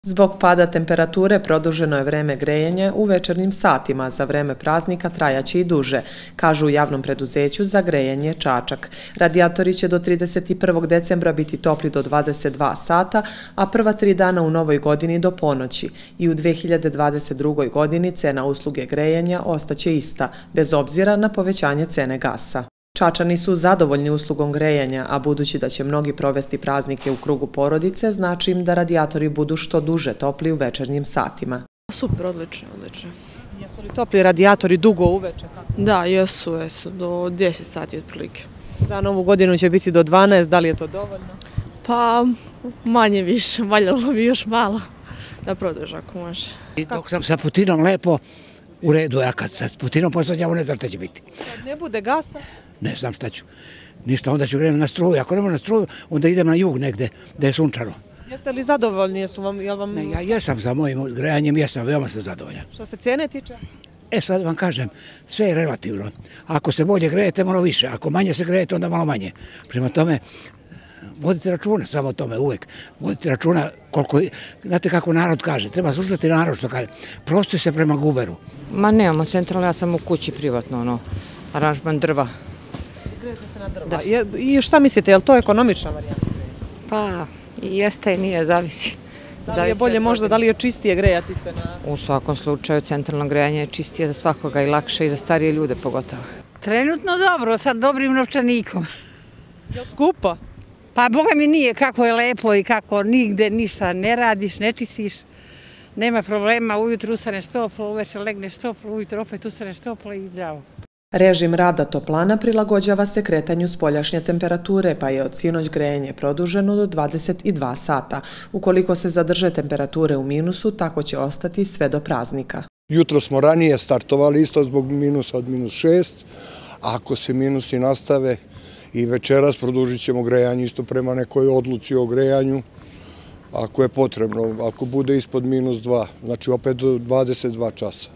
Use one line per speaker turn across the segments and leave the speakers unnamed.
Zbog pada temperature produženo je vreme grejanja u večernjim satima, za vreme praznika trajaće i duže, kažu u javnom preduzeću za grejanje Čačak. Radijatori će do 31. decembra biti topli do 22 sata, a prva 3 dana u novoj godini do ponoći. I u 2022. godini cena usluge grejanja ostaće ista, bez obzira na povećanje cene gasa. Čačani su zadovoljni uslugom grejanja, a budući da će mnogi provesti praznike u krugu porodice, znači im da radijatori budu što duže topli u večernjim satima.
Super, odlično.
Jesu li topli radijatori dugo uveče?
Da, jesu, do 10 sati otprilike.
Za novu godinu će biti do 12, da li je to dovoljno?
Pa manje više, valjalo bi još malo da produži ako može.
Dok sam sa Putinom lepo, u redu, a kad sa Putinom posvađamo ne znam šta će biti.
Kad ne bude gasa?
Ne znam šta ću. Ništa, onda ću krenuti na struju. Ako nema na struju, onda idem na jug negde, gde je sunčano.
Jeste li zadovoljni?
Ne, ja jesam sa mojim grejanjem, veoma sam zadovoljan.
Što se cene tiče?
Sad vam kažem, sve je relativno. Ako se bolje grejete, malo više. Ako manje se grejete, onda malo manje. Prema tome, vodite računa samo o tome uvek. Vodite računa koliko, znate kako narod kaže, treba slušati narod što kaže. Prosti se prema guberu.
Ma nemamo centralno, ja sam u kući privatno, aranžman drva.
Grejete se na drva. I šta mislite, je li to ekonomična varijanta?
Pa, jeste i nije, zavisi.
Da li je bolje možda, da li je čistije grejati se na...
U svakom slučaju, centralno grejanje je čistije za svakoga i lakše i za starije ljude pogotovo.
Trenutno dobro, sa dobrim novčanikom.
Je li skupo?
Pa boga mi nije, kako je lepo i kako nigde ništa ne radiš, ne čistiš. Nema problema, ujutru ustaneš toplo, uveče legneš toplo, ujutru opet ustaneš toplo i zdravo.
Režim rada toplana prilagođava se kretanju spoljašnje temperature, pa je od sinoć grejanje produženo do 22 sata. Ukoliko se zadrže temperature u minusu, tako će ostati sve do praznika.
Jutro smo ranije startovali isto zbog minusa od -6, a ako se minusi nastave i večeras produžit ćemo grejanje isto prema nekoj odluci o grejanju, ako je potrebno, ako bude ispod -2, znači opet 22 časa.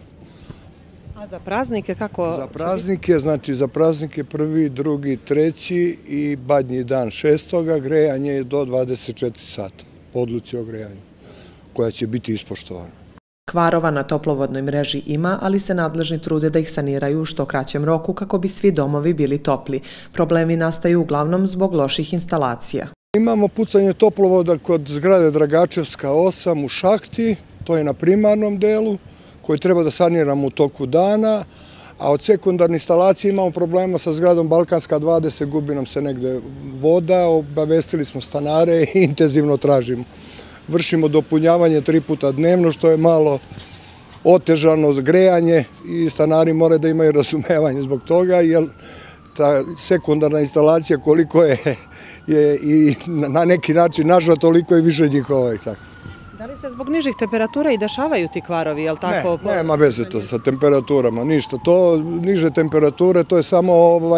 A za praznike kako?
Za praznike, znači za praznike 1., 2., 3. i badnji dan 6. grejanje je do 24 sata, po odluci o grejanju, koja će biti ispoštovana.
Kvarova na toplovodnoj mreži ima, ali se nadležni trude da ih saniraju u što kraćem roku kako bi svi domovi bili topli. Problemi nastaju uglavnom zbog loših instalacija.
Imamo pucanje toplovoda kod zgrade Dragačevska 8 u šahti, to je na primarnom delu, koji treba da saniramo u toku dana, a od sekundarne instalacije imamo problema sa zgradom Balkanska 20, gubi nam se negde voda, obavestili smo stanare i intenzivno tražimo. Vršimo dopunjavanje 3 puta dnevno, što je malo otežano grejanje i stanari moraju da imaju razumevanje zbog toga, jer ta sekundarna instalacija koliko je i na neki način naša, toliko je više njihova.
Da li se zbog nižih temperatura i dešavaju ti kvarovi, je li tako?
Ne, nema veze to sa temperaturama, ništa. To niže temperature, to je samo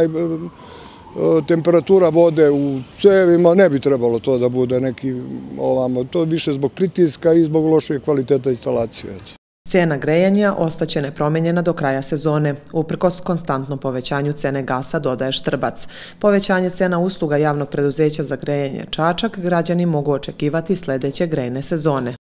temperatura vode u cevima, ne bi trebalo to da bude neki ovamo. To više zbog pritiska i zbog loše kvaliteta instalacije.
Cena grejanja ostaće nepromenjena do kraja sezone, uprkos konstantnom povećanju cene gasa, dodaje Štrbac. Povećanje cena usluga javnog preduzeća za grejanje Čačak građani mogu očekivati sledeće grejne sezone.